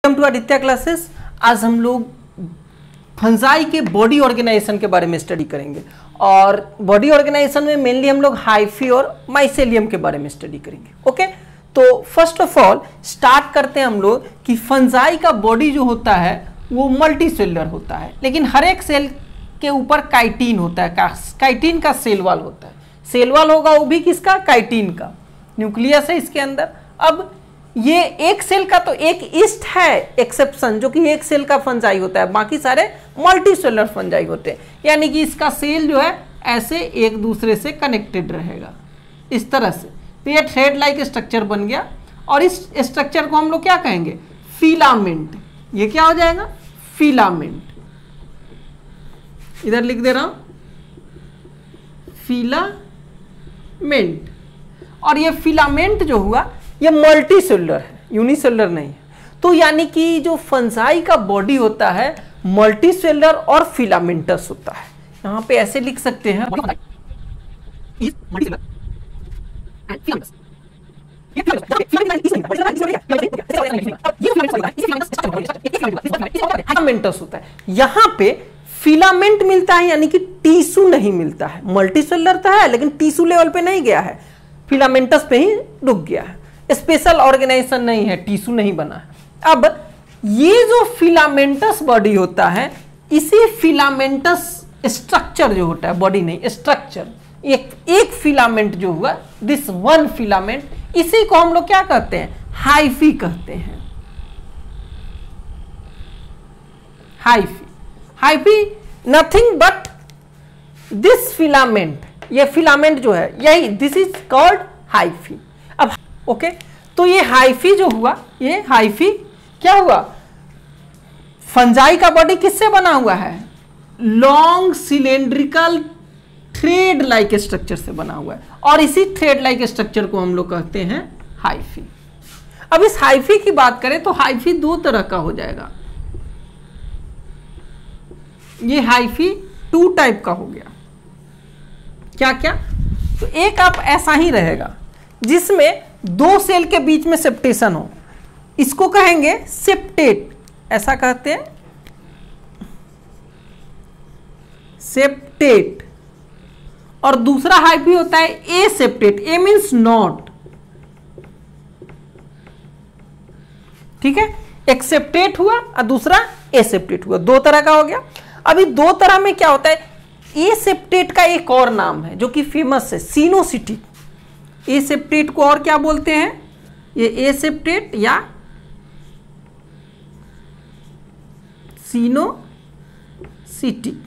Welcome to Aditya classes. आज हम लोग फंजाई के बॉडी ऑर्गेनाइजेशन के बारे में स्टडी करेंगे और बॉडी ऑर्गेनाइजेशन में मेनली हम लोग हाइफी और माइसेलियम के बारे में स्टडी करेंगे। ओके, तो फर्स्ट ऑफ ऑल स्टार्ट करते हैं हम लोग कि फंजाई का बॉडी जो होता है वो मल्टी सेलुलर होता है, लेकिन हर एक सेल के ऊपर काइटिन होता है, काइटिन का सेल वॉल होता है। सेल वॉल होगा वो भी किसका? काइटिन का। न्यूक्लियस है इसके अंदर। अब ये एक सेल का तो एक ईस्ट है एक्सेप्शन, जो कि एक सेल का फंजाई होता है, बाकी सारे मल्टी सेलुलर फंजाई होते हैं। यानी कि इसका सेल जो है ऐसे एक दूसरे से कनेक्टेड रहेगा इस तरह से। तो ये थ्रेड लाइक स्ट्रक्चर बन गया और इस स्ट्रक्चर को हम लोग क्या कहेंगे? फिलामेंट। ये क्या हो जाएगा? फिलामेंट। इधर लिख दे रहा हूं फिलामेंट। और ये फिलामेंट जो हुआ ये मल्टी सेलुलर है, यूनिसेलुलर नहीं है। तो यानी कि जो फंजाई का बॉडी होता है मल्टी सेलुलर और फिलामेंटस होता है। यहां पे ऐसे लिख सकते हैं फिलामेंटस होता है। यहां पे फिलामेंट मिलता है यानी कि टिश्यू नहीं मिलता है। मल्टी सेलुलर तो है लेकिन टिश्यू लेवल पे नहीं गया है, फिलामेंटस पे ही रुक गया है। स्पेशल ऑर्गेनाइजेशन नहीं है, टिश्यू नहीं बना है। अब ये जो फिलामेंटस बॉडी होता है, इसी फिलामेंटस स्ट्रक्चर जो होता है, बॉडी नहीं स्ट्रक्चर, एक फिलामेंट जो हुआ, दिस वन फिलामेंट, इसी को हम लोग क्या कहते हैं? हाइफी कहते हैं। Hyphae, hyphae nothing but this filament. ये फिलामेंट जो है यही, दिस इज कॉल्ड हाइफी। अब ओके, तो ये हाइफी जो हुआ, ये हाइफी क्या हुआ? फंजाई का बॉडी किससे बना हुआ है? Long cylindrical thread like structure से बना हुआ है और इसी थ्रेड लाइक स्ट्रक्चर को हम लोग कहते हैं हाइफी। अब इस हाइफी की बात करें तो हाइफी दो तरह का हो जाएगा। ये हाइफी टू टाइप का हो गया। क्या क्या? तो एक आप ऐसा ही रहेगा जिसमें दो सेल के बीच में सेप्टेशन हो, इसको कहेंगे सेप्टेट, ऐसा कहते हैं सेप्टेट। और दूसरा हाइफी होता है aseptate. A means not, ठीक है। एक सेप्टेट हुआ और दूसरा ए सेप्टेट हुआ, दो तरह का हो गया। अभी दो तरह में क्या होता है? ए सेप्टेट का एक और नाम है जो कि फेमस है, सिनोसिटिक। ए सेप्टेट को और क्या बोलते हैं? ये ए सेप्टेट या सिनोसिटिक,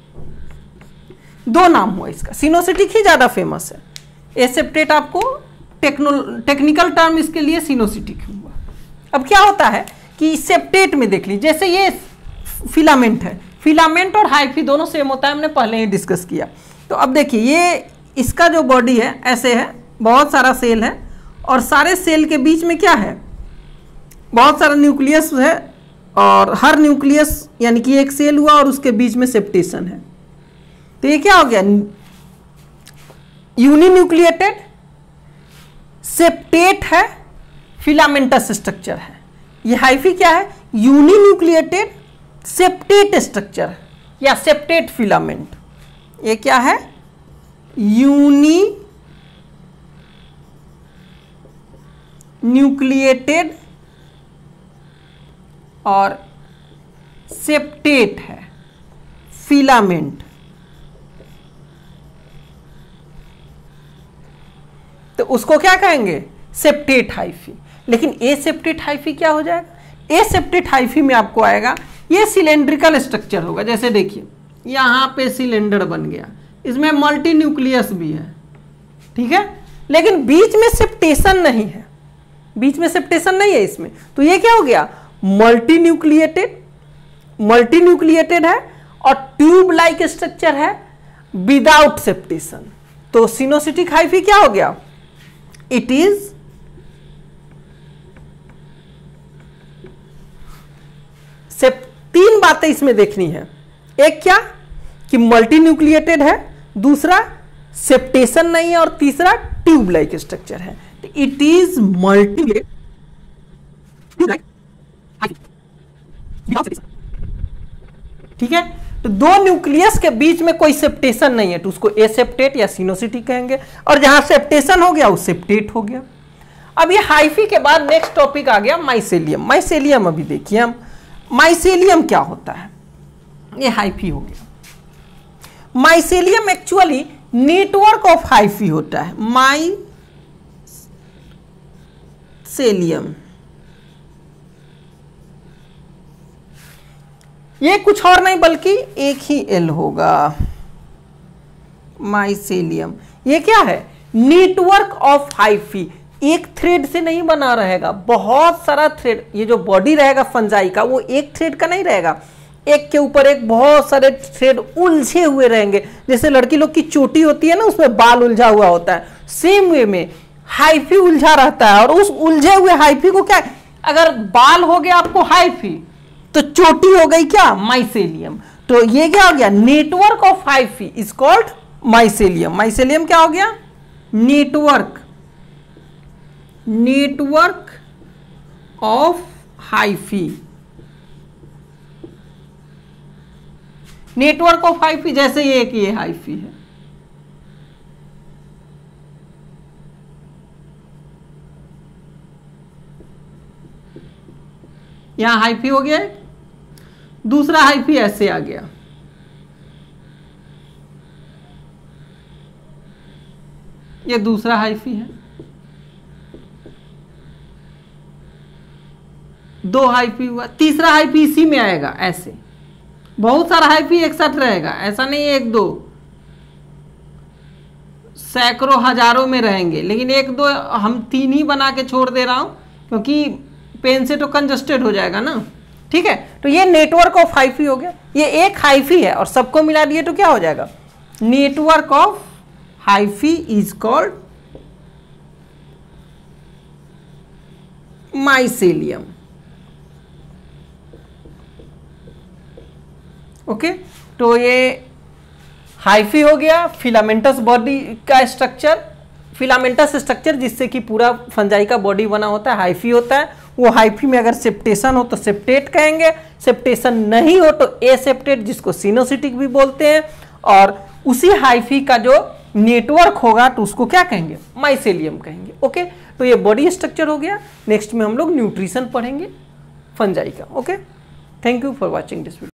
दो नाम हुआ इसका। सिनोसिटिक ही ज्यादा फेमस है। ए सेप्टेट आपको टेक्निकल टर्म इसके लिए सिनोसिटिक हुआ। अब क्या होता है कि सेप्टेट में देख लीजिए, जैसे ये फिलामेंट है, फिलामेंट और हाइफी दोनों सेम होता है, हमने पहले ही डिस्कस किया। तो अब देखिए ये इसका जो बॉडी है ऐसे है, बहुत सारा सेल है और सारे सेल के बीच में क्या है? बहुत सारा न्यूक्लियस है और हर न्यूक्लियस यानी कि एक सेल हुआ और उसके बीच में सेप्टेशन है। तो ये क्या हो गया? यूनिन्यूक्लिएटेड सेप्टेट है, फिलामेंटस स्ट्रक्चर है। ये हाइफी क्या है? यूनिन्यूक्लिएटेड सेप्टेट स्ट्रक्चर या सेप्टेट फिलामेंट। ये क्या है? न्यूक्लिएटेड और सेप्टेट है फिलामेंट। तो उसको क्या कहेंगे? Septate hyphae. लेकिन ए सेप्टेट हाइफी क्या हो जाएगा? ए सेप्टेट हाइफी में आपको आएगा ये सिलेंड्रिकल स्ट्रक्चर होगा। जैसे देखिए यहां पे सिलेंडर बन गया, इसमें मल्टी न्यूक्लियस भी है, ठीक है, लेकिन बीच में सेप्टेशन नहीं है, बीच में सेप्टेशन नहीं है इसमें। तो ये क्या हो गया? मल्टी न्यूक्लिएटेड है और ट्यूब लाइक स्ट्रक्चर है विदाउट सेप्टेशन। तो सिनोसिटिक हाइफी क्या हो गया? इट इज तीन बातें इसमें देखनी है। एक क्या कि मल्टी न्यूक्लिएटेड है, दूसरा सेप्टेशन नहीं है और तीसरा ट्यूब लाइक स्ट्रक्चर है। इट इज मल्टी ठीक है, तो दो न्यूक्लियस के बीच में कोई सेप्टेशन नहीं है तो उसको एसेप्टेट या सिनोसिटी कहेंगे, और जहां सेप्टेशन हो गया वो सेप्टेट हो गया। अब ये हाइफी के बाद नेक्स्ट टॉपिक आ गया माइसेलियम। माइसेलियम अभी देखिए हम, माइसेलियम क्या होता है, ये हाइफी हो गया। Mycelium actually network of hyphae होता है, माइसेलियम। ये कुछ और नहीं बल्कि एक ही एल होगा, माइसेलियम। ये क्या है, नेटवर्क ऑफ हाइफी। एक थ्रेड से नहीं बना रहेगा, बहुत सारा थ्रेड। ये जो बॉडी रहेगा फंजाई का वो एक थ्रेड का नहीं रहेगा, एक के ऊपर एक बहुत सारे थ्रेड उलझे हुए रहेंगे। जैसे लड़की लोग की चोटी होती है ना, उसमें बाल उलझा हुआ होता है, सेम वे में हाइफी उलझा रहता है। और उस उलझे हुए हाइफी को क्या, अगर बाल हो गया आपको हाइफी तो चोटी हो गई क्या, माइसेलियम। तो ये क्या हो गया, network of hyphae is called mycelium. Mycelium क्या हो गया, network of hyphae. Network of hyphae, जैसे ये कि ये हाइफी है, यहां हाइफी हो गया, दूसरा हाइफी ऐसे आ गया, ये दूसरा हाइफी है, दो हाइफी हुआ, तीसरा हाइफी इसी में आएगा। ऐसे बहुत सारा हाइफी एक साथ रहेगा, ऐसा नहीं एक दो, सैकड़ों हजारों में रहेंगे, लेकिन एक दो हम तीन ही बना के छोड़ दे रहा हूं क्योंकि पेन से तो कंजस्टेड हो जाएगा ना। ठीक है, तो ये नेटवर्क ऑफ हाइफी हो गया। ये एक हाइफी है और सबको मिला दिए तो क्या हो जाएगा, network of hyphae is called mycelium. Okay, तो ये हाइफी हो गया। फिलामेंटस बॉडी का स्ट्रक्चर, फिलामेंटस स्ट्रक्चर जिससे कि पूरा फंजाई का बॉडी बना होता है, हाइफी होता है। वो हाइफी में अगर सेप्टेशन हो तो सेप्टेट कहेंगे, सेप्टेशन नहीं हो तो एसेप्टेट, जिसको सिनोसिटिक भी बोलते हैं। और उसी हाइफी का जो नेटवर्क होगा तो उसको क्या कहेंगे, माइसेलियम कहेंगे। ओके, तो ये बॉडी स्ट्रक्चर हो गया। नेक्स्ट में हम लोग न्यूट्रिशन पढ़ेंगे फंजाई का। Okay, thank you for watching this video.